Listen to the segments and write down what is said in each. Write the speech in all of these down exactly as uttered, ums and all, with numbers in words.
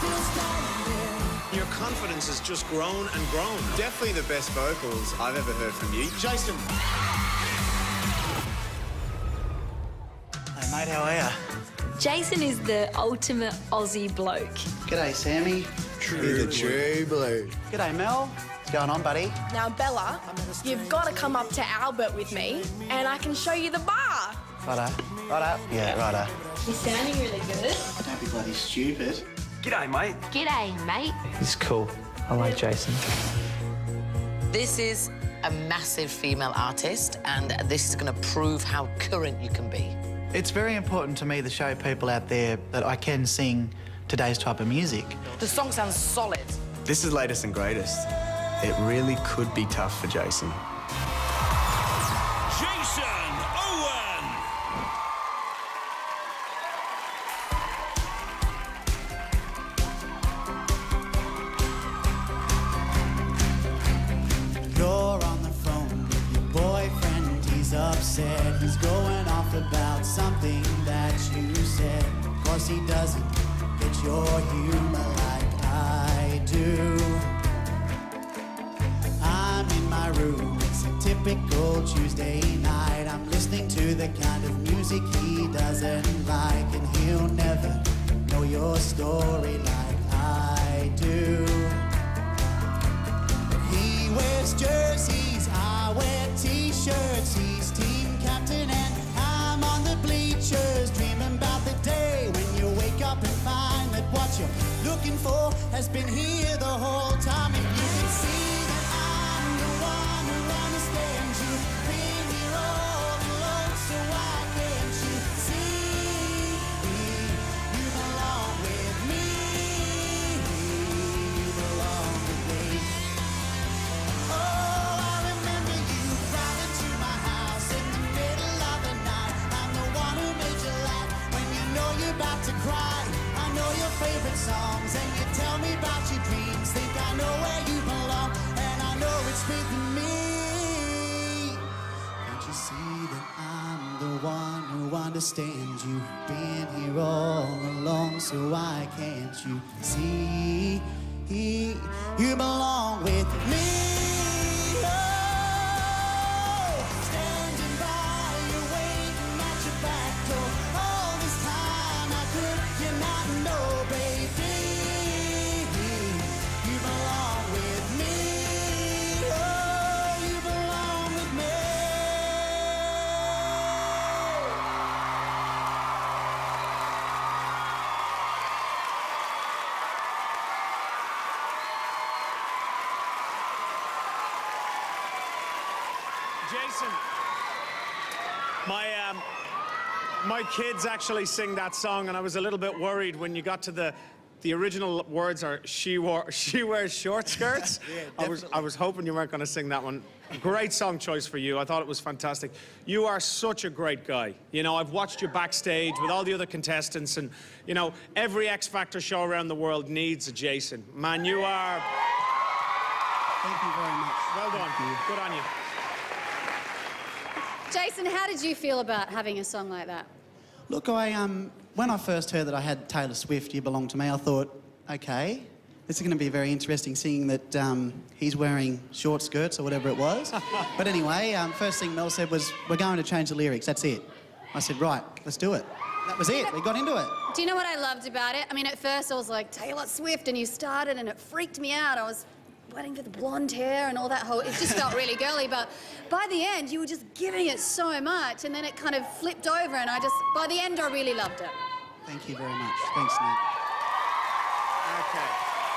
Your confidence has just grown and grown. Definitely the best vocals I've ever heard from you. Jason. Hey, mate, how are ya? Jason is the ultimate Aussie bloke. G'day, Sammy. True, the true blue. G'day, Mel. What's going on, buddy? Now, Bella, you've got to come up to Albert with me and I can show you the bar. Righto. Righto. Yeah, righto. You're sounding really good. Don't be bloody stupid. G'day, mate. G'day, mate. He's cool. I like Jason. This is a massive female artist, and this is going to prove how current you can be. It's very important to me to show people out there that I can sing today's type of music. The song sounds solid. This is latest and greatest. It really could be tough for Jason. Jason Owen. You're on the phone with your boyfriend, he's upset. He's going off about something that you said. Of course he doesn't get your humor like I do. I'm in my room, it's a typical Tuesday night. I'm listening to the kind of music he doesn't like, and he'll never know your story like I do. He wears jerseys, I wear t-shirts. He's team captain and I'm on the bleachers, dreaming about the day when you wake up and find that what you're looking for has been here the whole time. And you can see that I'm the one who understands you. Been here all alone, so why can't you see? You belong with me. You belong with me. Oh, I remember you driving to my house in the middle of the night. I'm the one who made you laugh when you know you're about to cry. I know your favorite songs and you tell me about your dreams. Think I know where you belong and I know it's with me. Can't you see that I'm the one who understands you? Been here all along, so why can't you see? You belong with me. Oh, standing by you, waiting at your back door. All this time, how could you not know, baby? You belong with me. Oh, you belong with me. Jason, my um, my kids actually sing that song, and I was a little bit worried when you got to the the original words are she wore she wears short skirts. Yeah, I was I was hoping you weren't going to sing that one. Great song choice for you. I thought it was fantastic. You are such a great guy. You know, I've watched you backstage with all the other contestants, and you know, every X Factor show around the world needs a Jason. Man, you are. Thank you very much. Well done. Good on you. Jason, how did you feel about having a song like that? Look, I um, when I first heard that I had Taylor Swift, You Belong to Me, I thought, okay, this is going to be very interesting, seeing that um, he's wearing short skirts or whatever it was. But anyway, um, first thing Mel said was, we're going to change the lyrics, that's it. I said, right, let's do it. That was it, we got into it. Do you know what I loved about it? I mean, at first I was like, Taylor Swift, and you started and it freaked me out. I was waiting for the blonde hair and all that whole, it just felt really girly, but by the end you were just giving it so much, and then it kind of flipped over, and I just, by the end I really loved it. Thank you very much. Thanks, Nat. Okay.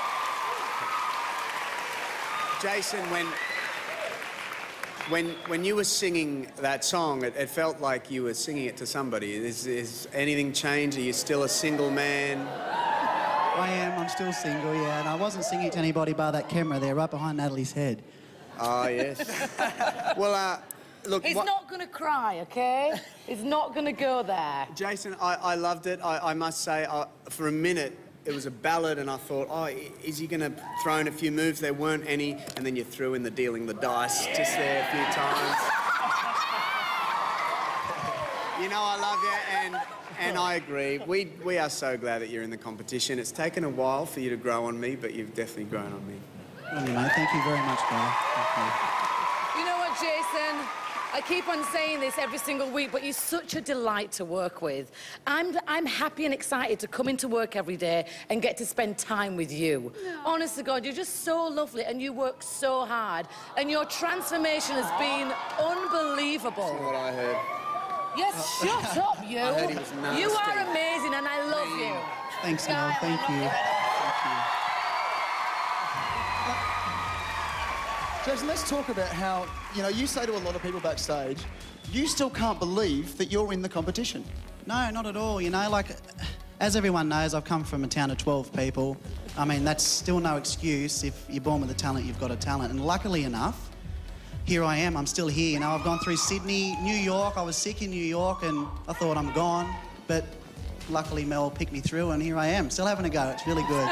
Jason, when when when you were singing that song, it, it felt like you were singing it to somebody. Is, is anything changed? Are you still a single man? I am, I'm still single, yeah, and I wasn't singing to anybody by that camera there, right behind Natalie's head. Oh, yes. Well, uh, look... He's what... not going to cry, OK? He's not going to go there. Jason, I, I loved it. I, I must say, I, for a minute, it was a ballad, and I thought, oh, is he going to throw in a few moves? There weren't any, and then you threw in the dealing the dice just there a few times. You know I love you, and And I agree. We, we are so glad that you're in the competition. It's taken a while for you to grow on me, but you've definitely grown on me. Well, you know, thank you very much, Carl. Thank you. You know what, Jason? I keep on saying this every single week, but you're such a delight to work with. I'm, I'm happy and excited to come into work every day and get to spend time with you. No. Honest to God, you're just so lovely and you work so hard. And your transformation has been unbelievable. That's what I heard. Yes, shut up, you. I heard he was nasty. You are amazing and I love you. Thanks, Mel. Thank you. Thank you. Jason, let's talk about how, you know, you say to a lot of people backstage, you still can't believe that you're in the competition. No, not at all. You know, like, as everyone knows, I've come from a town of twelve people. I mean, that's still no excuse. If you're born with a talent, you've got a talent. And luckily enough, here I am. I'm still here. You know, I've gone through Sydney, New York. I was sick in New York and I thought I'm gone. But luckily Mel picked me through and here I am. Still having a go. It's really good.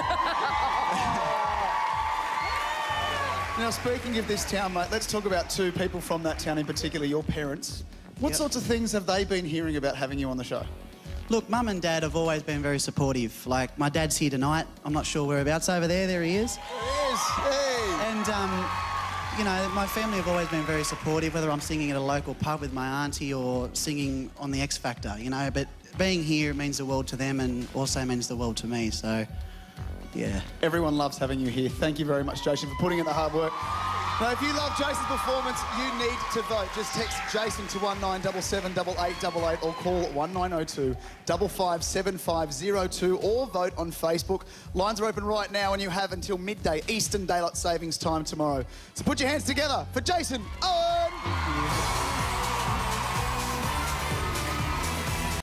Now, speaking of this town, mate, let's talk about two people from that town in particular, your parents. What Yep. sorts of things have they been hearing about having you on the show? Look, Mum and Dad have always been very supportive. Like, my dad's here tonight. I'm not sure whereabouts over there. There he is. There he is. Hey. And, um, you know, my family have always been very supportive, whether I'm singing at a local pub with my auntie or singing on the X Factor, you know. But being here means the world to them and also means the world to me, so... yeah. Everyone loves having you here. Thank you very much, Jason, for putting in the hard work. Now, if you love Jason's performance, you need to vote. Just text Jason to one nine seven seven eight eight eight eight or call one nine zero two, five five seven five zero two or vote on Facebook. Lines are open right now and you have until midday Eastern Daylight Savings Time tomorrow. So put your hands together for Jason. Oh!